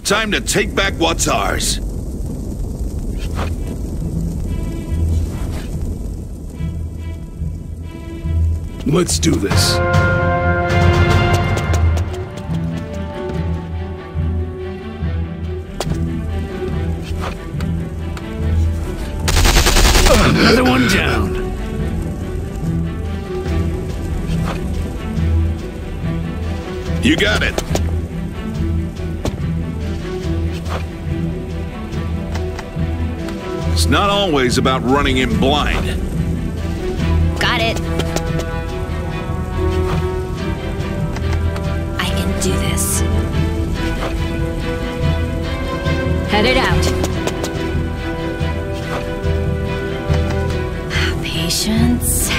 Time to take back what's ours. Let's do this. Another one down. You got it. It's not always about running in blind. Got it. I can do this. Headed out. Patience.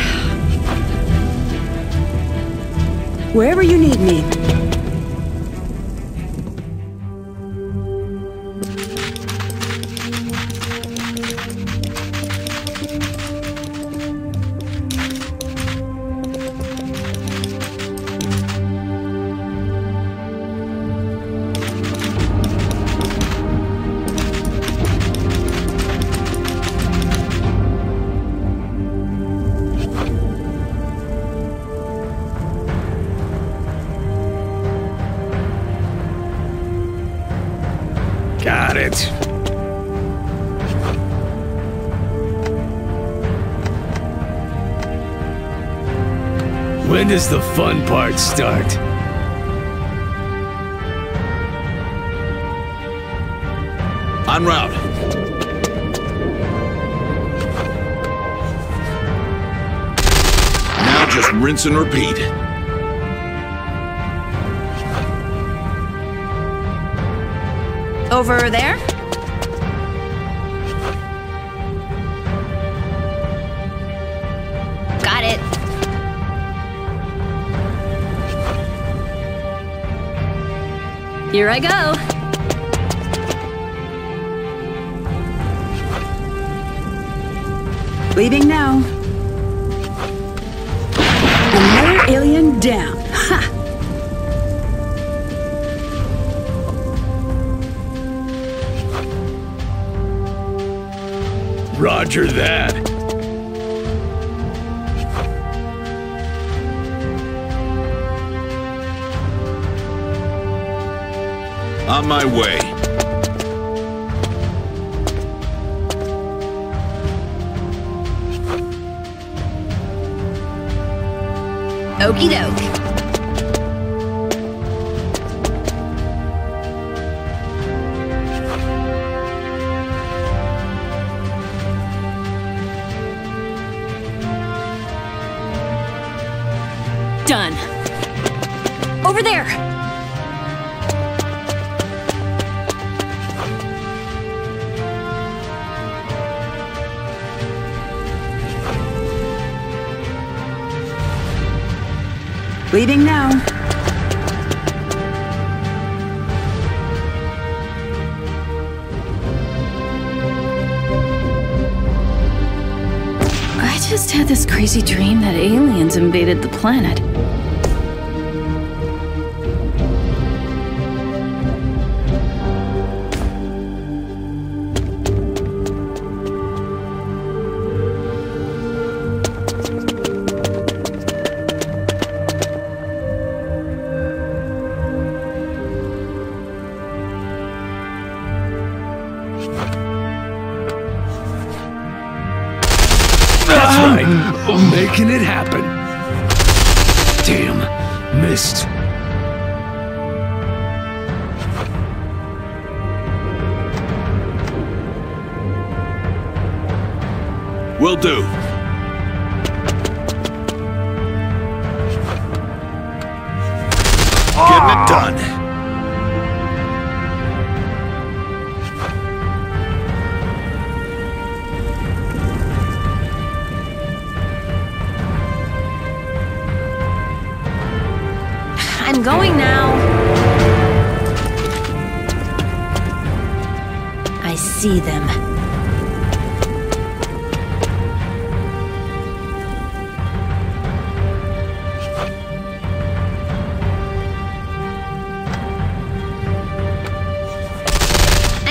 Wherever you need me. Got it. When does the fun part start? En route. Now just rinse and repeat. Over there? Got it. Here I go. Leaving now. Another alien down. Ha! Roger that. On my way. Okie doke. Done. Over there! Leaving now. I just had this crazy dream that aliens invaded the planet. That's right. Making it happen. Damn. Missed. Will do. Getting it done. I'm going now. I see them.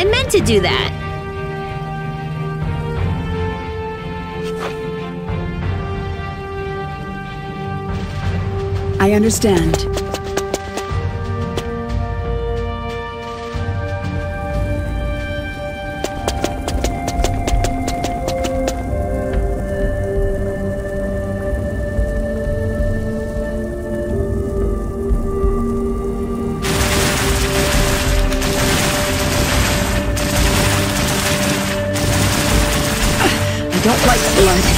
meant to do that. I understand. I don't like blood.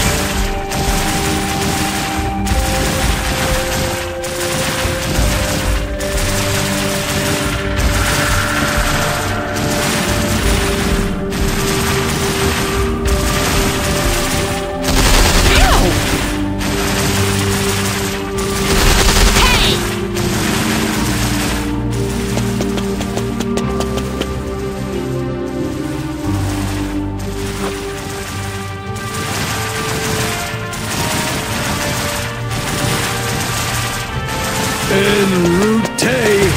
En route!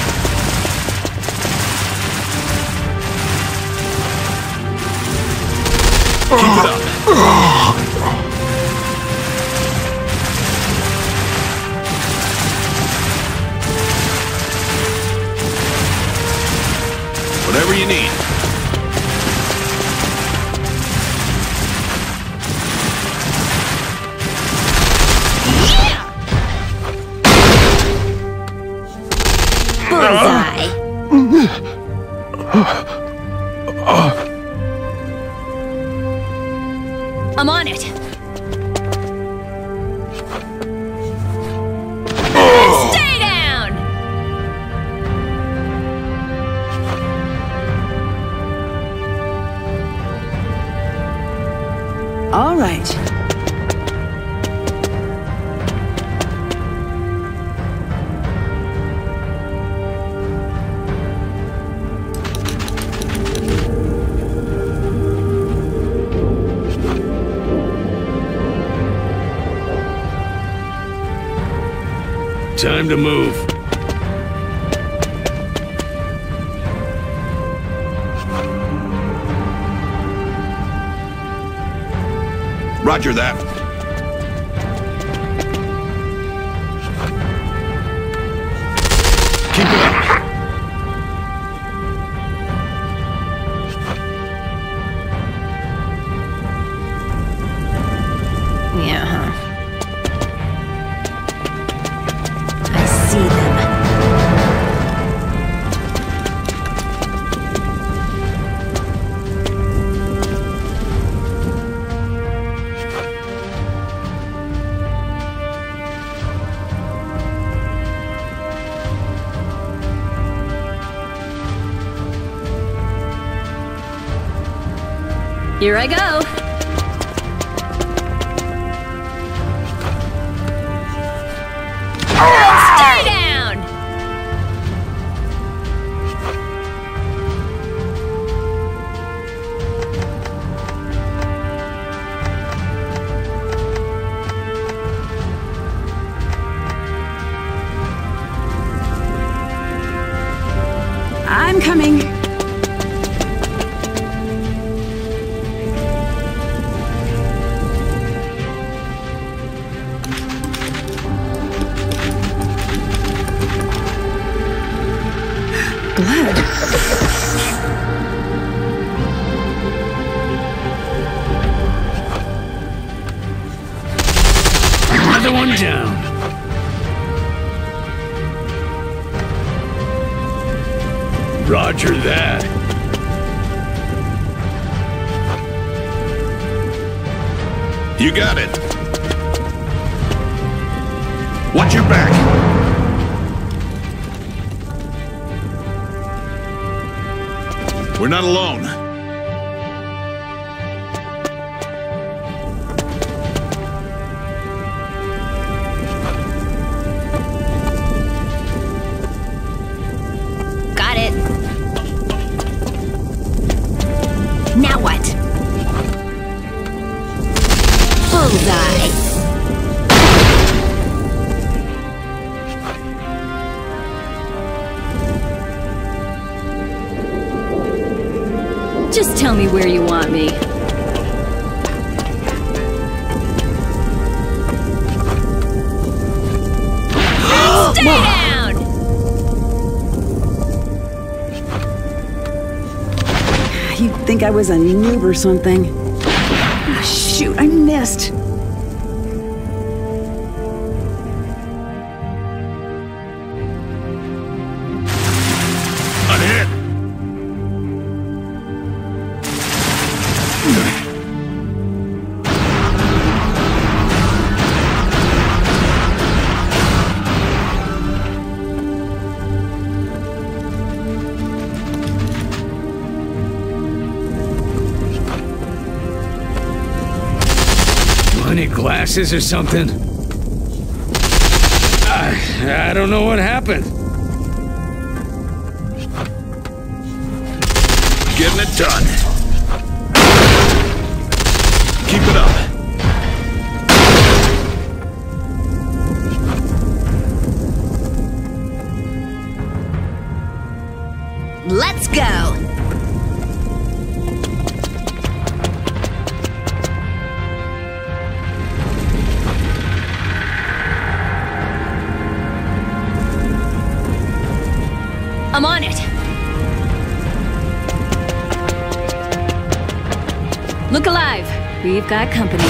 Keep it up. Whatever you need. Bullseye. I'm on it. Stay down. All right. Time to move. Roger that. Keep it up. Yeah, huh? I see them. Here I go. Stay down. I'm coming. Blood. Another one down. Roger that. You got it. Watch your back. We're not alone. Got it. Now what? Bullseye. Just tell me where you want me. Stay down! You'd think I was a noob or something. Ah, shoot, I missed. A hit. Any glasses or something? I don't know what happened. Getting it done. Keep it up. Let's go! I'm on it. Look alive. We've got company.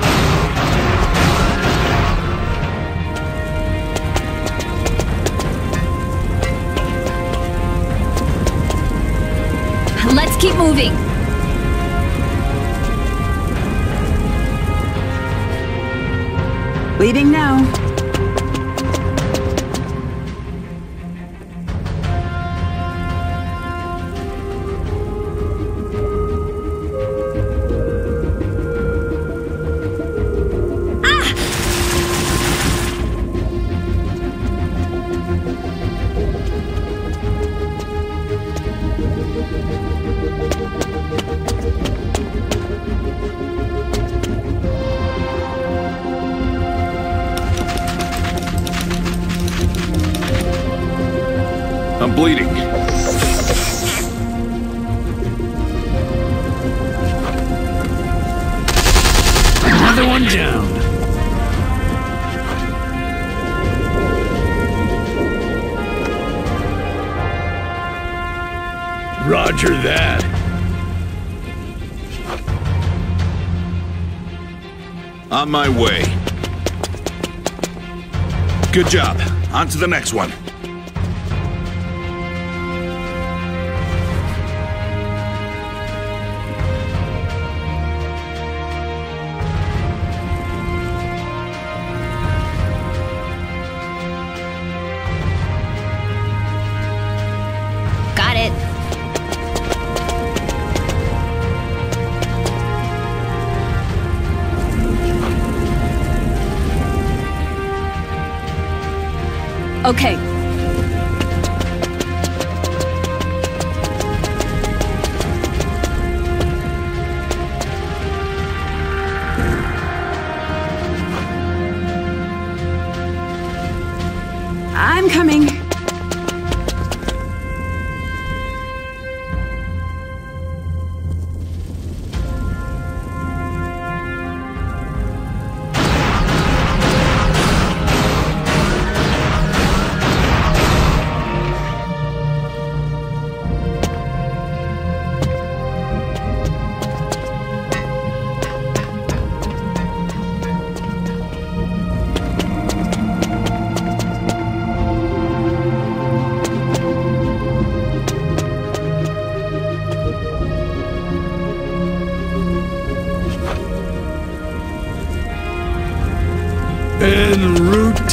Let's keep moving. Leaving now. I'm bleeding. Another one down. Roger that. On my way. Good job. On to the next one. Got it. Okay. I'm coming. En route.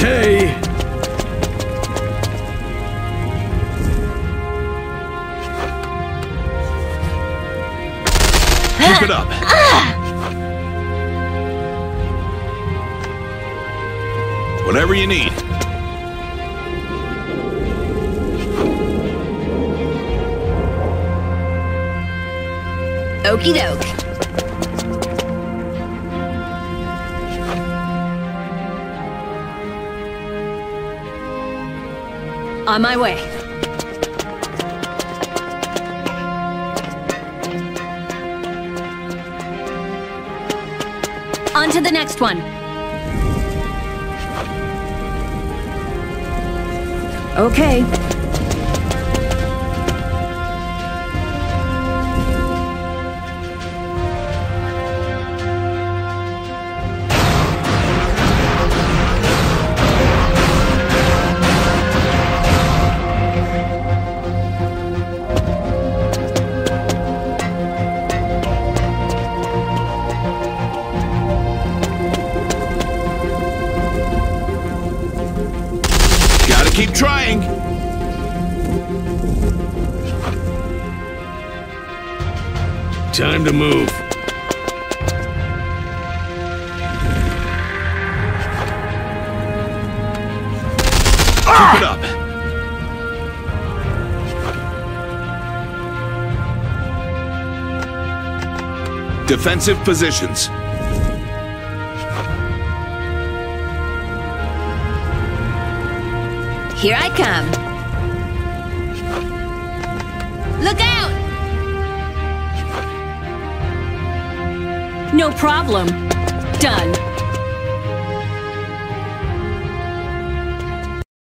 Keep it up. Whatever you need. Okie doke. On my way. On to the next one. Okay. Gotta keep trying. Time to move. Keep it up. Defensive positions. Here I come. Look out! No problem. Done.